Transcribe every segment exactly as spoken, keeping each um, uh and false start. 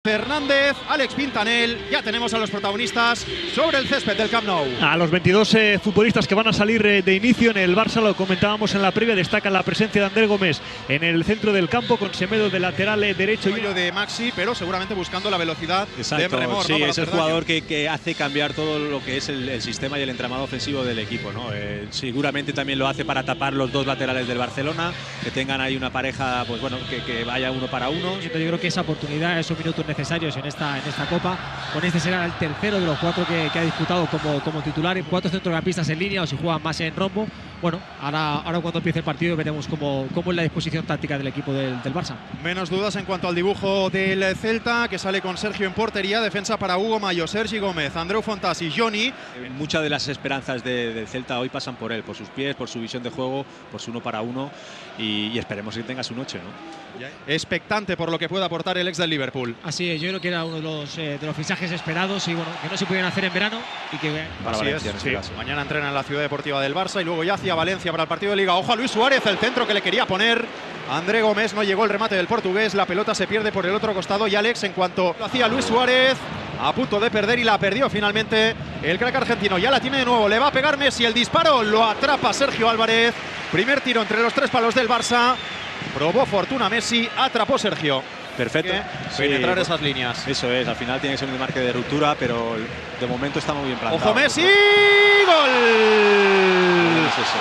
Fernández, Alex Pintanel, ya tenemos a los protagonistas sobre el césped del Camp Nou. A los veintidós eh, futbolistas que van a salir eh, de inicio en el Barça, lo comentábamos en la previa, destaca la presencia de André Gómez en el centro del campo con Semedo de lateral eh, derecho. Y de Maxi, pero seguramente buscando la velocidad. Exacto, de Remor, sí, ¿no? es el jugador que, que hace cambiar todo lo que es el, el sistema y el entramado ofensivo del equipo, ¿no? Eh, seguramente también lo hace para tapar los dos laterales del Barcelona, que tengan ahí una pareja, pues bueno, que, que vaya uno para uno. Yo creo que esa oportunidad, esos minutos necesarios en esta, en esta Copa, con este será el tercero de los cuatro que, que ha disputado como, como titular, en cuatro centrocampistas en línea o si juegan más en rombo. Bueno, ahora, ahora cuando empiece el partido veremos cómo, cómo es la disposición táctica del equipo del, del Barça. Menos dudas en cuanto al dibujo del Celta, que sale con Sergio en portería, defensa para Hugo Mayo, Sergi Gómez, Andreu Fontàs y Johnny. Eh, muchas de las esperanzas de, del Celta hoy pasan por él, por sus pies, por su visión de juego, por su uno para uno y, y esperemos que tenga su noche, ¿no? Expectante por lo que pueda aportar el ex del Liverpool. Así es, yo creo que era uno de los, eh, de los fichajes esperados y bueno, que no se pudieran hacer en verano y que para Así Valencia, es, en este sí. caso. Mañana entrena en la Ciudad Deportiva del Barça y luego ya hacia Valencia para el partido de Liga. Ojo a Luis Suárez, el centro que le quería poner André Gómez, no llegó el remate del portugués, la pelota se pierde por el otro costado y Alex, en cuanto lo hacía Luis Suárez, a punto de perder y la perdió finalmente el crack argentino. Ya la tiene de nuevo, le va a pegar Messi, el disparo lo atrapa Sergio Álvarez. Primer tiro entre los tres palos del Barça, probó fortuna Messi, atrapó Sergio. Perfecto. Sí, penetrar esas líneas. Eso es, al final tiene que ser un marque de ruptura, pero de momento está muy bien plantado. ¡Ojo Messi! ¡Gol! Es eso.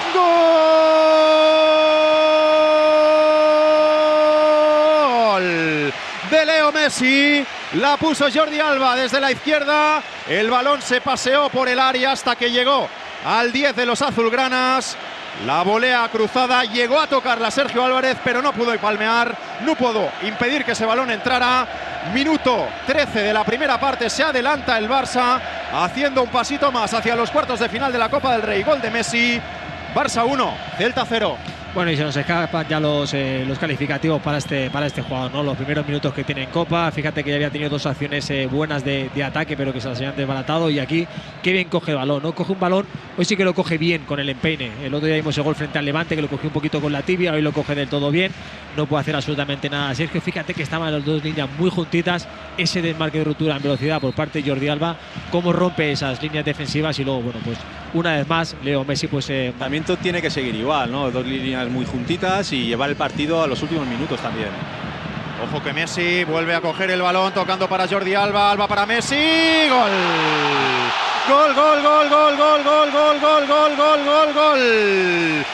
¡Gol! De Leo Messi, la puso Jordi Alba desde la izquierda, el balón se paseó por el área hasta que llegó al diez de los azulgranas. La volea cruzada, llegó a tocarla Sergio Álvarez, pero no pudo palmear, no pudo impedir que ese balón entrara. Minuto trece de la primera parte, se adelanta el Barça, haciendo un pasito más hacia los cuartos de final de la Copa del Rey. Gol de Messi, Barça uno, Celta cero. Bueno, y se nos escapan ya los, eh, los calificativos para este, para este jugador, ¿no? Los primeros minutos que tiene en Copa, fíjate que ya había tenido dos acciones eh, buenas de, de ataque, pero que se las habían desbaratado, y aquí qué bien coge el balón, ¿no? Coge un balón, hoy sí que lo coge bien con el empeine. El otro día vimos el gol frente al Levante, que lo cogió un poquito con la tibia, hoy lo coge del todo bien, no puede hacer absolutamente nada Sergio. Fíjate que estaban las dos líneas muy juntitas, ese desmarque de ruptura en velocidad por parte de Jordi Alba, cómo rompe esas líneas defensivas y luego, bueno, pues una vez más, Leo Messi, pues... Eh, también tiene que seguir igual, ¿no? Dos líneas muy juntitas y llevar el partido a los últimos minutos también. Ojo que Messi vuelve a coger el balón, tocando para Jordi Alba, Alba para Messi, gol. Gol, gol, gol, gol, gol, gol, gol, gol, gol, gol, gol, gol.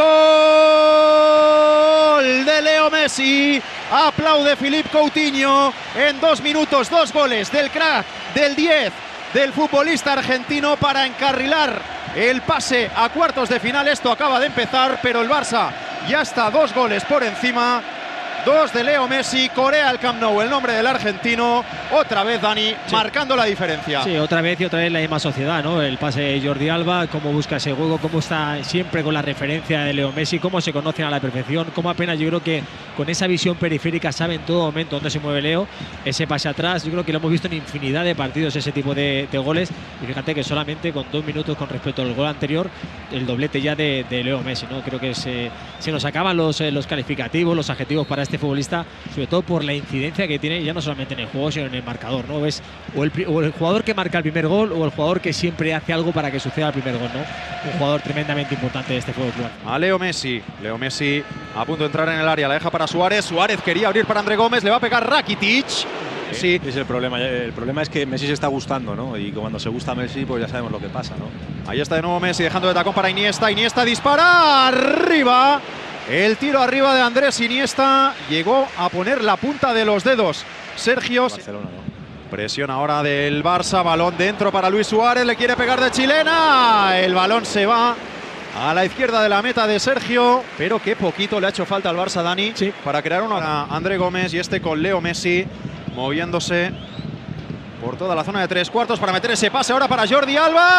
Gol de Leo Messi. Aplaude Philippe Coutinho. En dos minutos, dos goles del crack, del diez, del futbolista argentino para encarrilar el pase a cuartos de final. Esto acaba de empezar, pero el Barça ya está dos goles por encima. Dos de Leo Messi, Corea el Camp Nou, el nombre del argentino. Otra vez Dani, sí, marcando la diferencia. Sí, otra vez y otra vez la misma sociedad, ¿no? El pase de Jordi Alba, cómo busca ese juego, cómo está siempre con la referencia de Leo Messi, cómo se conocen a la perfección, cómo apenas yo creo que con esa visión periférica sabe en todo momento dónde se mueve Leo. Ese pase atrás, yo creo que lo hemos visto en infinidad de partidos, ese tipo de, de goles. Y fíjate que solamente con dos minutos con respecto al gol anterior, el doblete ya de, de Leo Messi, ¿no? Creo que se, se nos acaban los, eh, los calificativos, los adjetivos para este futbolista, sobre todo por la incidencia que tiene ya no solamente en el juego sino en el marcador, ¿no? Ves o el, o el jugador que marca el primer gol o el jugador que siempre hace algo para que suceda el primer gol, ¿no? Un jugador tremendamente importante de este fútbol club. A Leo Messi, Leo Messi a punto de entrar en el área, la deja para Suárez, Suárez quería abrir para André Gómez, le va a pegar Rakitic. Sí, es el problema. El problema es que Messi se está gustando, ¿no? Y cuando se gusta Messi, pues ya sabemos lo que pasa, ¿no? Ahí está de nuevo Messi dejando de tacón para Iniesta. Iniesta dispara arriba. El tiro arriba de Andrés Iniesta llegó a poner la punta de los dedos Sergio. Barcelona, ¿no? Presión ahora del Barça, balón dentro para Luis Suárez, le quiere pegar de chilena. El balón se va a la izquierda de la meta de Sergio, pero qué poquito le ha hecho falta al Barça, Dani, sí, para crear una a André Gómez y este con Leo Messi moviéndose por toda la zona de tres cuartos para meter ese pase ahora para Jordi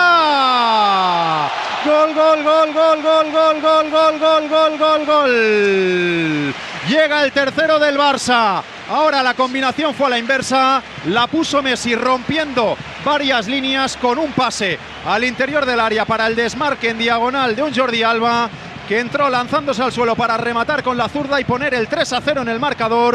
Alba. Gol, gol, gol, gol, gol, gol, gol, gol, gol, gol, gol, gol. Llega el tercero del Barça. Ahora la combinación fue a la inversa. La puso Messi rompiendo varias líneas con un pase al interior del área para el desmarque en diagonal de un Jordi Alba, que entró lanzándose al suelo para rematar con la zurda y poner el tres a cero en el marcador.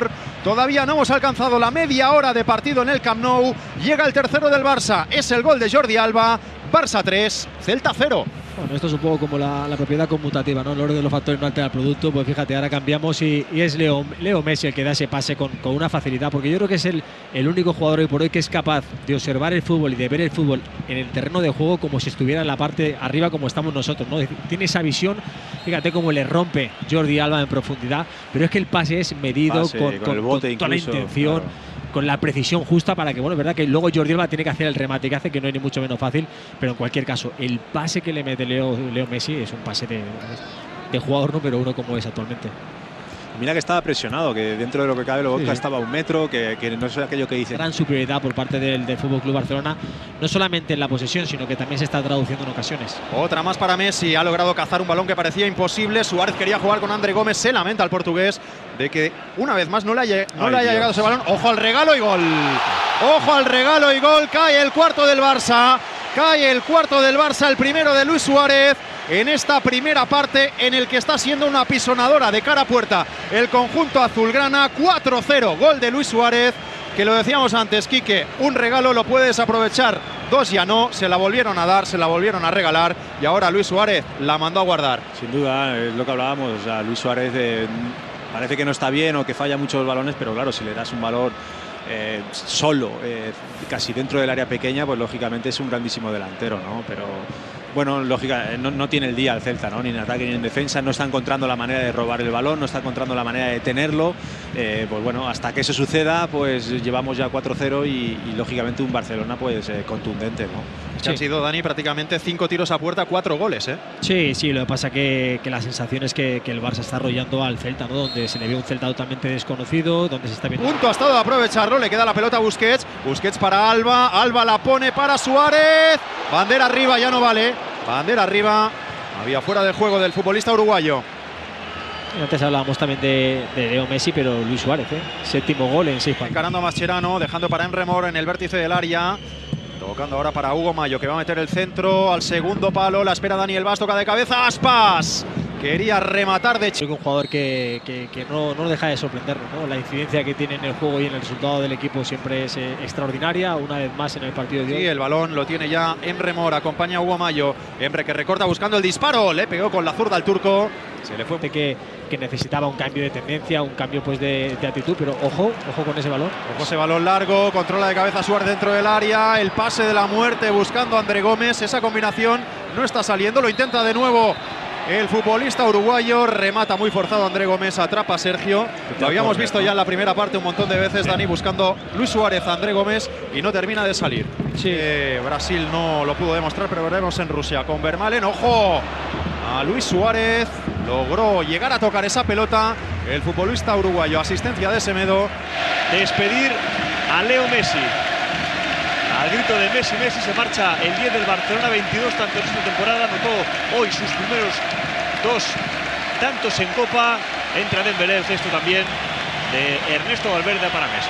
Todavía no hemos alcanzado la media hora de partido en el Camp Nou. Llega el tercero del Barça. Es el gol de Jordi Alba. Barça tres, Celta cero. Bueno, esto es un poco como la, la propiedad conmutativa, ¿no? El orden de los factores no altera el producto. Pues fíjate, ahora cambiamos y, y es Leo, Leo Messi el que da ese pase con, con una facilidad, porque yo creo que es el, el único jugador hoy por hoy que es capaz de observar el fútbol y de ver el fútbol en el terreno de juego como si estuviera en la parte arriba como estamos nosotros, ¿no? Tiene esa visión, fíjate cómo le rompe Jordi Alba en profundidad, pero es que el pase es medido pase, con, con, con, el bote con toda incluso, la intención. Claro. Con la precisión justa para que, bueno, es verdad que luego Jordi Alba tiene que hacer el remate que hace, que no es ni mucho menos fácil, pero en cualquier caso, el pase que le mete Leo, Leo Messi es un pase de, de jugador número uno como es actualmente. Mira que estaba presionado, que dentro de lo que cabe Lobotka sí, sí. estaba a un metro, que, que no es aquello que dice. Gran superioridad por parte del, del F C Barcelona, no solamente en la posesión, sino que también se está traduciendo en ocasiones. Otra más para Messi, ha logrado cazar un balón que parecía imposible. Suárez quería jugar con André Gómez, se lamenta al portugués de que una vez más no le haya, no Ay, le haya llegado ese balón. Ojo al regalo y gol. Ojo al regalo y gol, cae el cuarto del Barça. Cae el cuarto del Barça, el primero de Luis Suárez. En esta primera parte en el que está siendo una pisonadora de cara a puerta el conjunto azulgrana. Cuatro cero, gol de Luis Suárez, que lo decíamos antes, Quique, un regalo lo puede desaprovechar, dos ya no, se la volvieron a dar, se la volvieron a regalar y ahora Luis Suárez la mandó a guardar. Sin duda, es lo que hablábamos, o sea, Luis Suárez eh, parece que no está bien o que falla muchos balones, pero claro, si le das un valor eh, solo, eh, casi dentro del área pequeña, pues lógicamente es un grandísimo delantero, ¿no? Pero bueno, lógica, no, no tiene el día el Celta, ¿no? Ni en ataque ni en defensa, no está encontrando la manera de robar el balón, no está encontrando la manera de tenerlo. Eh, pues bueno, hasta que eso suceda, pues llevamos ya cuatro cero y, y lógicamente un Barcelona pues eh, contundente, ¿no? Sí. Han sido, Dani, prácticamente cinco tiros a puerta, cuatro goles, ¿eh? Sí, sí, lo que pasa que, que la sensación es que, que el Barça está arrollando al Celta, ¿no? Donde se le ve un Celta totalmente desconocido, donde se está viendo. Punto ha estado de aprovecharlo, le queda la pelota a Busquets, Busquets para Alba, Alba la pone para Suárez, bandera arriba, ya no vale, bandera arriba, había fuera de juego del futbolista uruguayo. Antes hablábamos también de, de Leo Messi, pero Luis Suárez, ¿eh? Séptimo gol en seis partidos. Encarando a Mascherano, dejando para Emre Mor en el vértice del área. Tocando ahora para Hugo Mayo, que va a meter el centro al segundo palo. La espera Daniel Vaz, toca de cabeza. Aspas quería rematar de chico. Un jugador que, que, que no, no deja de sorprendernos, ¿no? La incidencia que tiene en el juego y en el resultado del equipo siempre es eh, extraordinaria. Una vez más en el partido de hoy. Sí, el balón lo tiene ya Emre Mor, acompaña a Hugo Mayo. Emre que recorta buscando el disparo. Le pegó con la zurda al turco. Se le fue. Que, que necesitaba un cambio de tendencia, un cambio pues de, de actitud, pero ojo, ojo con ese balón. Ojo ese balón largo, controla de cabeza Suárez dentro del área, el pase de la muerte buscando a André Gómez, esa combinación no está saliendo, lo intenta de nuevo el futbolista uruguayo, remata muy forzado André Gómez, atrapa a Sergio. Lo habíamos visto ya en la primera parte un montón de veces, Dani, buscando Luis Suárez a André Gómez y no termina de salir. Sí. Eh, Brasil no lo pudo demostrar, pero veremos en Rusia con Vermaelen. Ojo a Luis Suárez, logró llegar a tocar esa pelota el futbolista uruguayo, asistencia de Semedo. Despedir a Leo Messi. Al grito de Messi, Messi se marcha el diez del Barcelona, veintidós tantos esta temporada, anotó hoy sus primeros dos tantos en Copa. Entra Dembélé, el gesto también de Ernesto Valverde para Messi.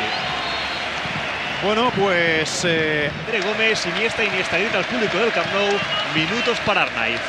Bueno, pues eh... André Gómez, Iniesta, Iniesta grita al público del Camp Nou, minutos para Arnaiz.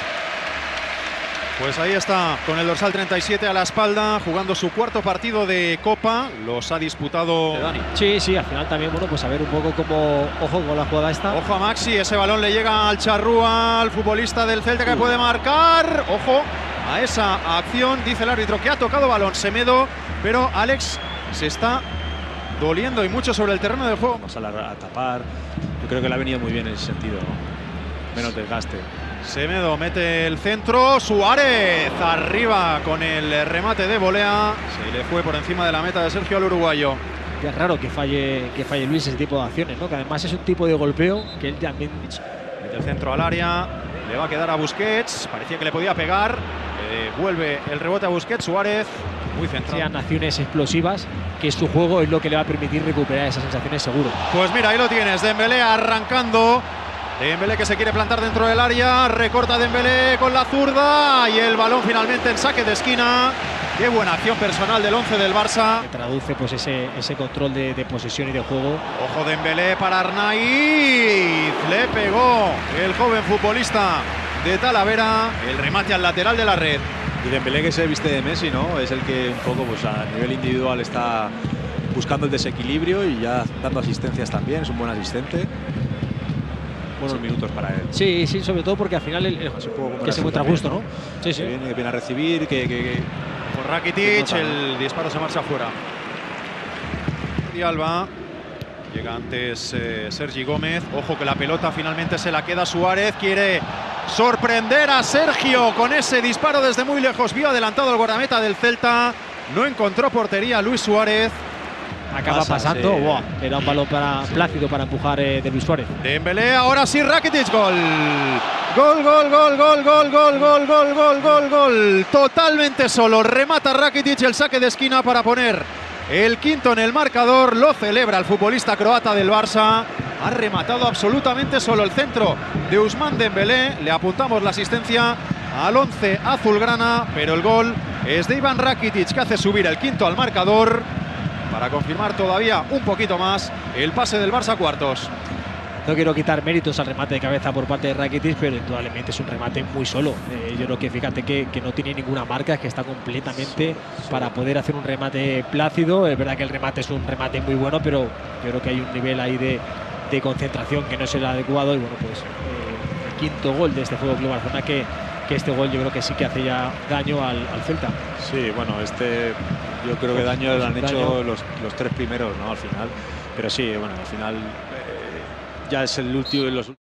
Pues ahí está, con el dorsal treinta y siete a la espalda, jugando su cuarto partido de Copa. Los ha disputado Dani. Sí, sí, al final también, bueno, pues a ver un poco cómo, ojo con la jugada esta. Ojo a Maxi, ese balón le llega al Charrúa, al futbolista del Celta que uh. puede marcar. Ojo a esa acción, dice el árbitro que ha tocado balón Semedo, pero Alex se está doliendo y mucho sobre el terreno del juego. Vamos a, la, a tapar, yo creo que le ha venido muy bien en ese sentido, ¿no? Menos desgaste. Semedo mete el centro, Suárez arriba con el remate de volea, se le fue por encima de la meta de Sergio al uruguayo. Es raro que falle, que falle Luis ese tipo de acciones, ¿no? Que además es un tipo de golpeo que él también... Mete el centro al área, le va a quedar a Busquets, parecía que le podía pegar, eh, vuelve el rebote a Busquets, Suárez muy centrado. Sean acciones explosivas, que su juego es lo que le va a permitir recuperar esas sensaciones seguro. Pues mira, ahí lo tienes, Dembélé arrancando. Dembélé que se quiere plantar dentro del área, recorta Dembélé con la zurda y el balón finalmente en saque de esquina. Qué buena acción personal del once del Barça. Que traduce pues ese, ese control de, de posesión y de juego. Ojo Dembélé para Arnaiz, le pegó el joven futbolista de Talavera, el remate al lateral de la red. Y Dembélé que se viste de Messi, ¿no? Es el que un poco pues a nivel individual está buscando el desequilibrio y ya dando asistencias también. Es un buen asistente. Buenos sí. minutos para él. Sí, sí, sobre todo porque al final el, el, que se encuentra a gusto, ¿no? Sí, sí. Que viene, que viene a recibir, que... que, que por Rakitic, que el disparo se marcha afuera. Y Alba. Llega antes eh, Sergi Gómez. Ojo que la pelota finalmente se la queda Suárez. Quiere sorprender a Sergio con ese disparo desde muy lejos. Vio adelantado el guardameta del Celta. No encontró portería Luis Suárez. Acaba Pasa, pasando. Sí. Wow, era un balón para Plácido para empujar eh, de Luis Suárez. Dembélé, ahora sí Rakitic, gol. Gol, gol, gol, gol, gol, gol, gol, gol, gol, gol, gol. Totalmente solo. Remata Rakitic el saque de esquina para poner el quinto en el marcador. Lo celebra el futbolista croata del Barça. Ha rematado absolutamente solo el centro de Ousmane Dembélé. Le apuntamos la asistencia al once azulgrana, pero el gol es de Ivan Rakitic, que hace subir el quinto al marcador para confirmar todavía un poquito más el pase del Barça a cuartos. No quiero quitar méritos al remate de cabeza por parte de Rakitic, pero indudablemente es un remate muy solo. Eh, yo creo que fíjate que, que no tiene ninguna marca, es que está completamente sí, sí. para poder hacer un remate plácido. Es verdad que el remate es un remate muy bueno, pero yo creo que hay un nivel ahí de, de concentración que no es el adecuado. Y bueno, pues eh, el quinto gol de este Fútbol Club Barcelona, que, que este gol yo creo que sí que hace ya daño al, al Celta. Sí, bueno, este yo creo que daño lo han daño. hecho los, los tres primeros, ¿no? Al final. Pero sí, bueno, al final... ya es el último de los